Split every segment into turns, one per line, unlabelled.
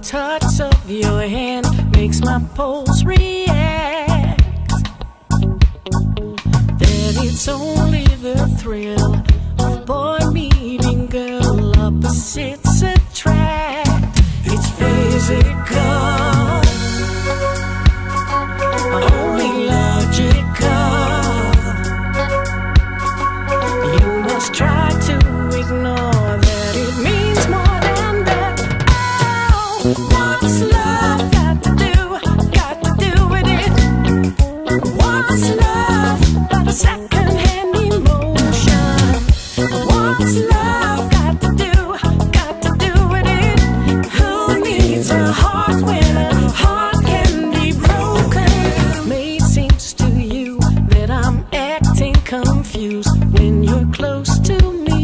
touch of your hand makes my pulse react. That it's only the thrill of boy meeting girl, opposites attract. It's physical, only logical. You must try to ignore that it means more than that. Oh, what's love got to do with it? What's love but a second-hand emotion? What's love got to do with it? Who needs a heart when a heart can be broken? May it seems to you that I'm acting confused when you're close to me.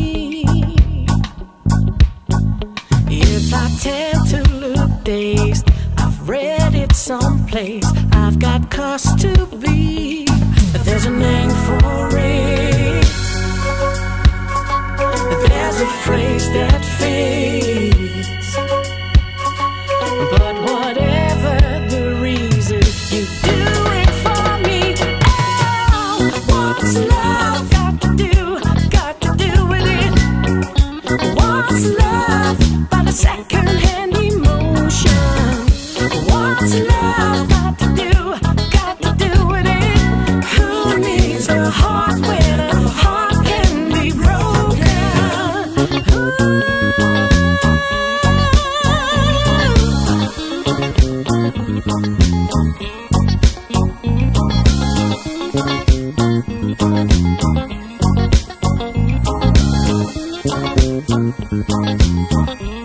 If I tend to look dazed, I've read it someplace, I've got cause to be. There's a name for it, there's a phrase that fits. But whatever the reason, you do it for me. Oh, what's love got to do with it? What's love but a second-hand emotion? What's love got to do with it? Who needs a heart when a heart can be broken? Ooh.